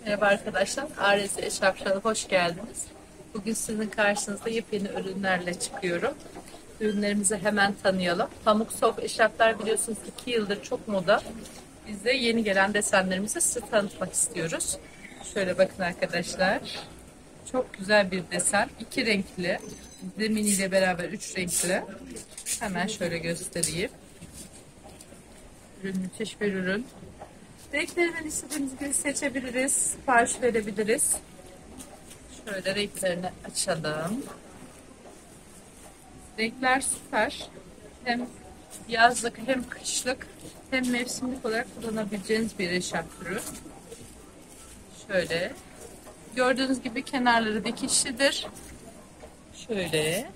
Merhaba arkadaşlar, ARS Eşarpşal'a hoş geldiniz. Bugün sizin karşınızda yepyeni ürünlerle çıkıyorum. Ürünlerimizi hemen tanıyalım. Pamuk sof eşarplar biliyorsunuz 2 yıldır çok moda. Biz de yeni gelen desenlerimizi size tanıtmak istiyoruz. Şöyle bakın arkadaşlar. Çok güzel bir desen. 2 renkli. Zeminiyle beraber 3 renkli. Hemen şöyle göstereyim. Ürün müthiş bir ürün. Renklerinden istediğimiz gibi seçebiliriz, sipariş verebiliriz. Şöyle renklerini açalım. Renkler süper. Hem yazlık hem kışlık hem mevsimlik olarak kullanabileceğiniz bir eşarp türü. Şöyle. Gördüğünüz gibi kenarları dikişlidir. Şöyle.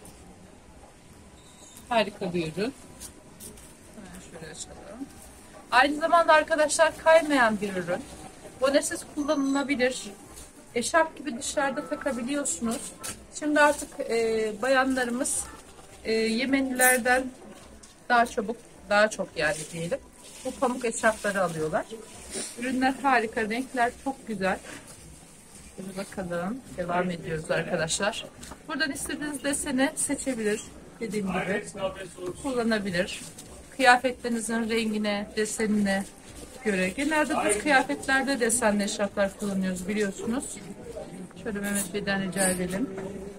Harika bir ürün. Hemen şöyle açalım. Aynı zamanda arkadaşlar kaymayan bir ürün. Bonesiz kullanılabilir. Eşarp gibi dışarıda takabiliyorsunuz. Şimdi artık bayanlarımız Yemenilerden daha çok yani diyelim. Bu pamuk eşarpları alıyorlar. Ürünler harika, renkler çok güzel. Şöyle bakalım. Devam ediyoruz arkadaşlar. Buradan istediğiniz deseni seçebilir. Dediğim gibi kullanabilir. Kıyafetlerinizin rengine, desenine göre. Genelde düz kıyafetlerde desenli eşarplar kullanıyoruz biliyorsunuz. Şöyle Mehmet Bey'den rica edelim.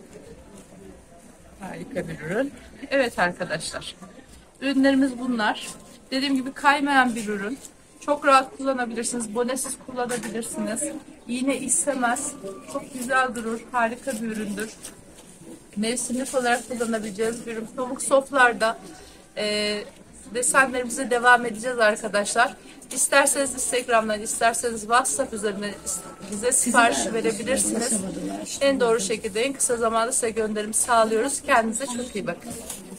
Harika bir ürün. Evet arkadaşlar. Ürünlerimiz bunlar. Dediğim gibi kaymayan bir ürün. Çok rahat kullanabilirsiniz. Bonesiz kullanabilirsiniz. İğne istemez. Çok güzel durur. Harika bir üründür. Mevsimlik olarak kullanabileceğiniz bir ürün. Pamuk soflarda desenlerimize devam edeceğiz arkadaşlar. İsterseniz Instagram'dan, isterseniz WhatsApp üzerinden bize sipariş verebilirsiniz. En doğru şekilde en kısa zamanda size gönderim sağlıyoruz. Kendinize çok iyi bakın.